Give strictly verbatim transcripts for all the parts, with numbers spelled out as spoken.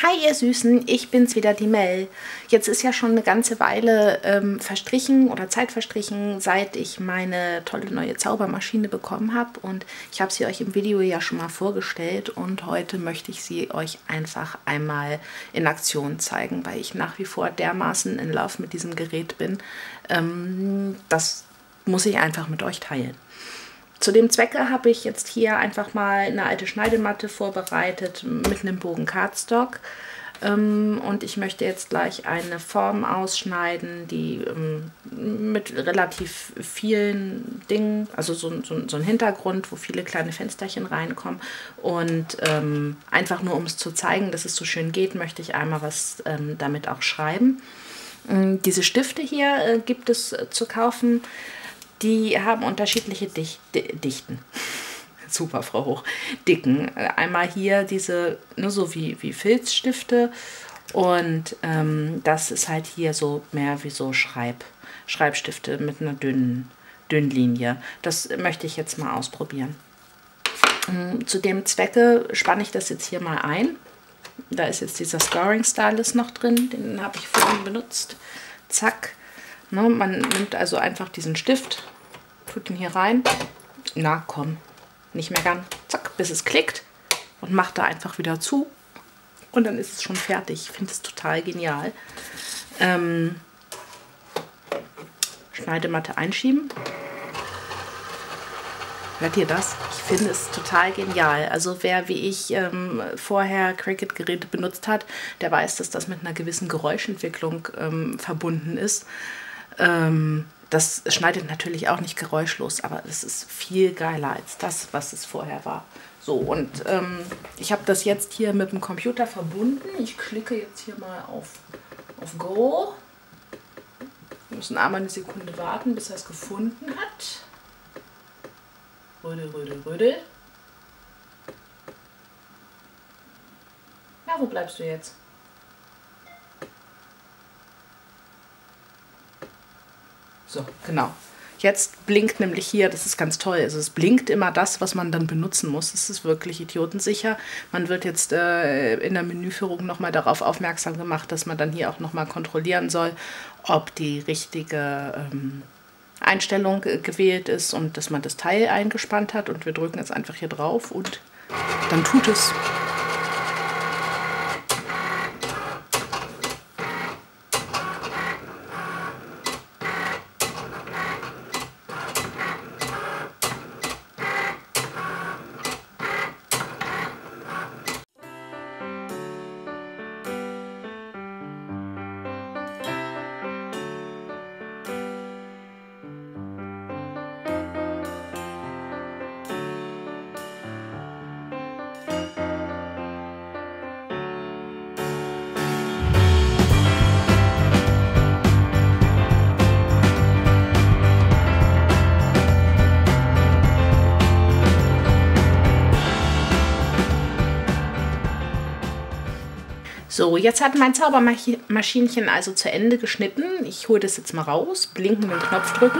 Hi ihr Süßen, ich bin's wieder, die Mel. Jetzt ist ja schon eine ganze Weile ähm, verstrichen oder Zeit verstrichen, seit ich meine tolle neue Zaubermaschine bekommen habe. Und ich habe sie euch im Video ja schon mal vorgestellt und heute möchte ich sie euch einfach einmal in Aktion zeigen, weil ich nach wie vor dermaßen in Love mit diesem Gerät bin. Ähm, das muss ich einfach mit euch teilen. Zu dem Zwecke habe ich jetzt hier einfach mal eine alte Schneidematte vorbereitet mit einem Bogen Cardstock. Ähm, und ich möchte jetzt gleich eine Form ausschneiden, die ähm, mit relativ vielen Dingen, also so, so, so ein Hintergrund, wo viele kleine Fensterchen reinkommen. Und ähm, einfach nur, um es zu zeigen, dass es so schön geht, möchte ich einmal was ähm, damit auch schreiben. Ähm, diese Stifte hier äh, gibt es äh, zu kaufen. Die haben unterschiedliche Dich Dichten. Super, Frau Hoch. Dicken. Einmal hier diese, ne, so wie, wie Filzstifte. Und ähm, das ist halt hier so mehr wie so Schreib, Schreibstifte mit einer dünnen, dünnen Linie. Das möchte ich jetzt mal ausprobieren. Ähm, zu dem Zwecke spanne ich das jetzt hier mal ein. Da ist jetzt dieser Scoring Stylus noch drin. Den habe ich vorhin benutzt. Zack. Ne, man nimmt also einfach diesen Stift, tut ihn hier rein. Na komm, nicht meckern. Zack, bis es klickt. Und macht da einfach wieder zu. Und dann ist es schon fertig. Ich finde es total genial. Ähm, Schneidematte einschieben. Hört ihr das? Ich finde es total genial. Also wer wie ich ähm, vorher Cricut-Geräte benutzt hat, der weiß, dass das mit einer gewissen Geräuschentwicklung ähm, verbunden ist. Ähm, das schneidet natürlich auch nicht geräuschlos, aber es ist viel geiler als das, was es vorher war. So, und ähm, ich habe das jetzt hier mit dem Computer verbunden. Ich klicke jetzt hier mal auf, auf Go. Wir müssen einmal eine Sekunde warten, bis er es gefunden hat. Rödel, rödel, rödel. Ja, wo bleibst du jetzt? So, genau. Jetzt blinkt nämlich hier, das ist ganz toll, also es blinkt immer das, was man dann benutzen muss. Das ist wirklich idiotensicher. Man wird jetzt äh, in der Menüführung nochmal darauf aufmerksam gemacht, dass man dann hier auch nochmal kontrollieren soll, ob die richtige ähm, Einstellung gewählt ist und dass man das Teil eingespannt hat. Und wir drücken jetzt einfach hier drauf und dann tut es. So, jetzt hat mein Zaubermaschinchen also zu Ende geschnitten. Ich hole das jetzt mal raus, blinkenden Knopf drücken.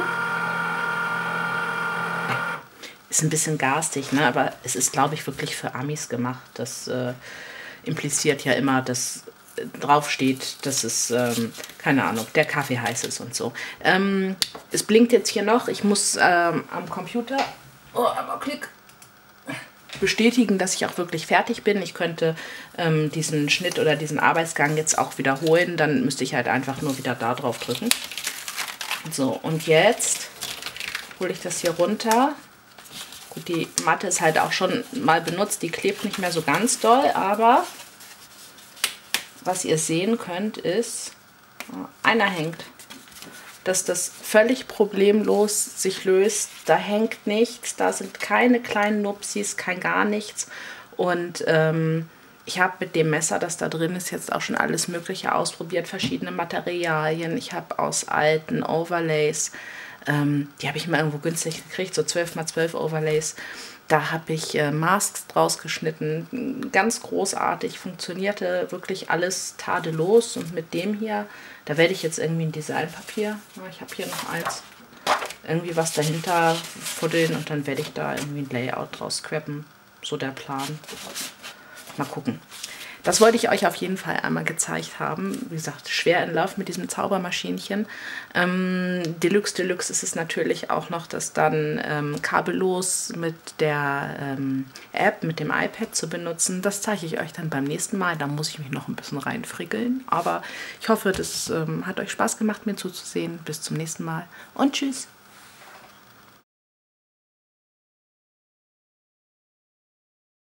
Ist ein bisschen garstig, ne? Aber es ist, glaube ich, wirklich für Amis gemacht. Das äh, impliziert ja immer, dass äh, draufsteht, dass es, ähm, keine Ahnung, der Kaffee heiß ist und so. Ähm, es blinkt jetzt hier noch. Ich muss ähm, am Computer, oh, aber klick. bestätigen, dass ich auch wirklich fertig bin. Ich könnte ähm, diesen Schnitt oder diesen Arbeitsgang jetzt auch wiederholen. Dann müsste ich halt einfach nur wieder da drauf drücken. So, und jetzt hole ich das hier runter. Gut, die Matte ist halt auch schon mal benutzt. Die klebt nicht mehr so ganz doll, aber was ihr sehen könnt ist, einer hängt. Dass das völlig problemlos sich löst. Da hängt nichts, da sind keine kleinen Nupsis, kein gar nichts. Und ähm, ich habe mit dem Messer, das da drin ist, jetzt auch schon alles Mögliche ausprobiert, verschiedene Materialien. Ich habe aus alten Overlays, ähm, die habe ich mal irgendwo günstig gekriegt, so zwölf mal zwölf Overlays. Da habe ich äh, Masks draus geschnitten, ganz großartig, funktionierte wirklich alles tadellos. Und mit dem hier, da werde ich jetzt irgendwie ein Designpapier, ich habe hier noch eins, irgendwie was dahinter fuddeln und dann werde ich da irgendwie ein Layout draus scrappen, so der Plan. Mal gucken. Das wollte ich euch auf jeden Fall einmal gezeigt haben. Wie gesagt, schwer in Love mit diesem Zaubermaschinchen. Ähm, Deluxe Deluxe ist es natürlich auch noch, das dann ähm, kabellos mit der ähm, App, mit dem iPad zu benutzen. Das zeige ich euch dann beim nächsten Mal. Da muss ich mich noch ein bisschen reinfrickeln. Aber ich hoffe, das ähm, hat euch Spaß gemacht, mir zuzusehen. Bis zum nächsten Mal und tschüss.